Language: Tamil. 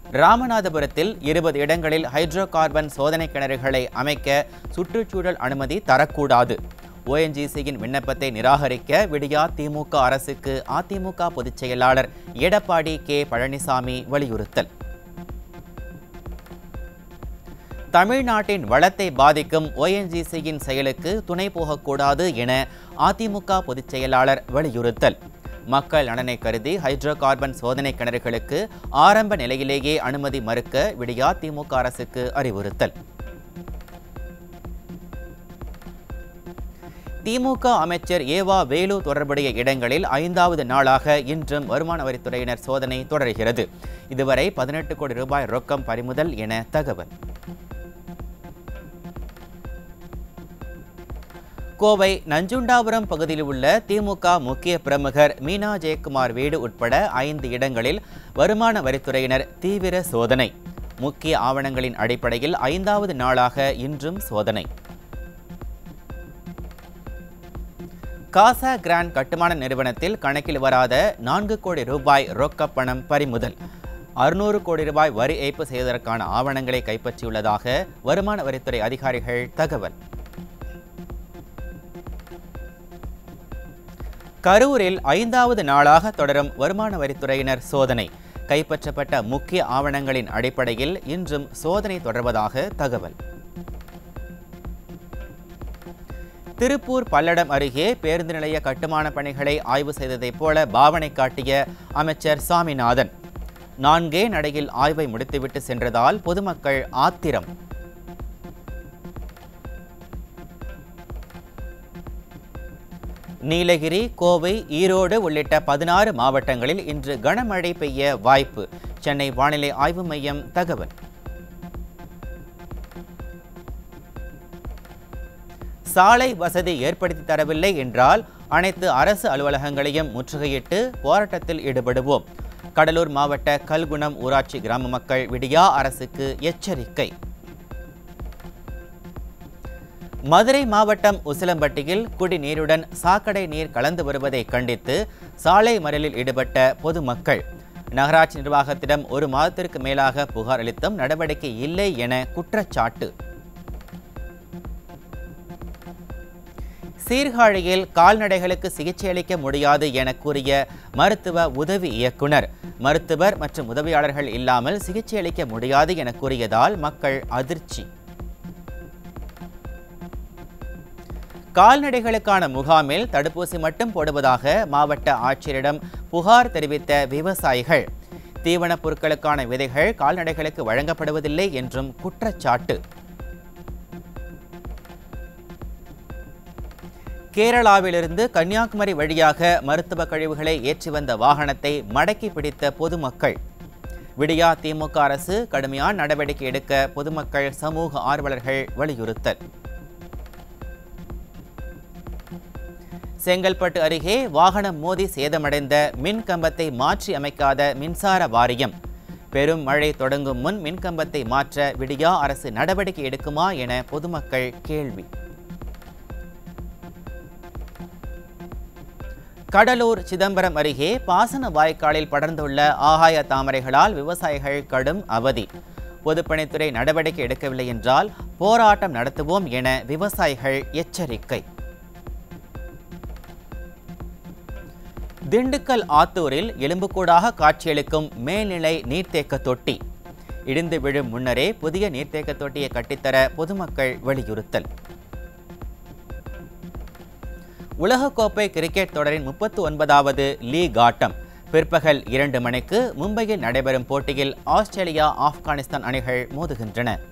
ராமநாதபுரத்தில் 20 இடங்களில் ஹைட்ரோ கார்பன் சோதனை கிணறுகளை அமைக்க சுற்றுச்சூழல் அனுமதி தரக்கூடாது. ONGCயின் விண்ணப்பத்தை நிராகரிக்க விடியா திமுக அரசுக்கு அதிமுக பொதுச் செயலாளர் எடப்பாடி கே பழனிசாமி வலியுறுத்தல். தமிழ்நாட்டின் வளத்தை பாதிக்கும் ONGCயின் செயலுக்கு துணை போகக்கூடாது என அதிமுக பொதுச் செயலாளர் வலியுறுத்தல். மக்கள் நலனை கருதி ஹைட்ரோ கார்பன் சோதனை கிணறுகளுக்கு ஆரம்ப நிலையிலேயே அனுமதி மறுக்க விடியா திமுக அரசுக்கு அறிவுறுத்தல். திமுக அமைச்சர் ஏவா வேலு தொடர்புடைய இடங்களில் 5வது நாளாக இன்றும் வருமான வரித்துறையினர் சோதனை தொடர்கிறது. இதுவரை 18 கோடி ரூபாய் ரொக்கம் பறிமுதல் என தகவல். கோவை நஞ்சுண்டாபுரம் பகுதியில் உள்ள திமுக முக்கிய பிரமுகர் மீனா ஜெயக்குமார் வீடு உட்பட 5 இடங்களில் வருமான வரித்துறையினர் தீவிர சோதனை. முக்கிய ஆவணங்களின் அடிப்படையில் 5வது நாளாக இன்றும் சோதனை. காசா கிராண்ட் கட்டுமான நிறுவனத்தில் கணக்கில் வராத 4 கோடி ரூபாய் ரொக்க பணம் பறிமுதல். 600 கோடி ரூபாய் வரி ஏய்ப்பு செய்வதற்கான ஆவணங்களை கைப்பற்றியுள்ளதாக வருமான வரித்துறை அதிகாரிகள் தகவல். கரூரில் 5வது நாளாக தொடரும் வருமான வரித்துறையினர் சோதனை. கைப்பற்றப்பட்ட முக்கிய ஆவணங்களின் அடிப்படையில் இன்றும் சோதனை தொடர்வதாக தகவல். திருப்பூர் பல்லடம் அருகே பேருந்து நிலைய கட்டுமான பணிகளை ஆய்வு செய்ததைப் போல பாவனை காட்டிய அமைச்சர் சாமிநாதன். 4 நடையில் ஆய்வை முடித்துவிட்டு சென்றதால் பொதுமக்கள் ஆத்திரம். நீலகிரி, கோவை, ஈரோடு உள்ளிட்ட 16 மாவட்டங்களில் இன்று கனமழை பெய்ய வாய்ப்பு. சென்னை வானிலை ஆய்வு மையம் தகவல். சாலை வசதி ஏற்படுத்தி தரவில்லை என்றால் அனைத்து அரசு அலுவலகங்களையும் முற்றுகையிட்டு போராட்டத்தில் ஈடுபடுவோம். கடலூர் மாவட்ட கல்குணம் ஊராட்சி கிராம மக்கள் விடியா அரசுக்கு எச்சரிக்கை. மதுரை மாவட்டம் உசிலம்பட்டியில் குடிநீருடன் சாக்கடை நீர் கலந்து வருவதை கண்டித்து சாலை மறியலில் ஈடுபட்ட பொதுமக்கள். நகராட்சி நிர்வாகத்திடம் 1 மாதத்திற்கு மேலாக புகார் அளித்தும் நடவடிக்கை இல்லை என குற்றச்சாட்டு. சீர்காழியில் கால்நடைகளுக்கு சிகிச்சை அளிக்க முடியாது என கூறிய மருத்துவ உதவி இயக்குனர். மருத்துவர் மற்றும் உதவியாளர்கள் இல்லாமல் சிகிச்சை அளிக்க முடியாது என கூறியதால் மக்கள் அதிர்ச்சி. கால்நடைகளுக்கான முகாமில் தடுப்பூசி மட்டும் போடுவதாக மாவட்ட ஆட்சியரிடம் புகார் தெரிவித்த விவசாயிகள். தீவனப் பொருட்களுக்கான விதைகள் கால்நடைகளுக்கு வழங்கப்படுவதில்லை என்றும் குற்றச்சாட்டு. கேரளாவிலிருந்து கன்னியாகுமரி வழியாக மருத்துவ கழிவுகளை ஏற்றி வந்த வாகனத்தை மடக்கி பிடித்த பொதுமக்கள். விடியா திமுக அரசு கடுமையான நடவடிக்கை எடுக்க பொதுமக்கள், சமூக ஆர்வலர்கள் வலியுறுத்தல். செங்கல்பட்டு அருகே வாகனம் மோதி சேதமடைந்த மின் கம்பத்தை மாற்றி அமைக்காத மின்சார வாரியம். பெரும் மழை தொடங்கும் முன் மின்கம்பத்தை மாற்ற விடியா அரசு நடவடிக்கை எடுக்குமா என பொதுமக்கள் கேள்வி. கடலூர் சிதம்பரம் அருகே பாசன வாய்க்காலில் படர்ந்துள்ள ஆகாய தாமரைகளால் விவசாயிகள் கடும் அவதி. பொதுப்பணித்துறை நடவடிக்கை எடுக்கவில்லை என்றால் போராட்டம் நடத்துவோம் என விவசாயிகள் எச்சரிக்கை. திண்டுக்கல் ஆத்தூரில் எலும்புக்கூடாக காட்சியளிக்கும் மேல்நிலை நீர்த்தேக்க தொட்டி. இடிந்து விழும் முன்னரே புதிய நீர்த்தேக்க தொட்டியை கட்டித்தர பொதுமக்கள் வலியுறுத்தல். உலகக்கோப்பை கிரிக்கெட் தொடரின் 39வது லீக் ஆட்டம் பிற்பகல் 2 மணிக்கு மும்பையில் நடைபெறும் போட்டியில் ஆஸ்திரேலியா, ஆப்கானிஸ்தான் அணிகள் மோதுகின்றன.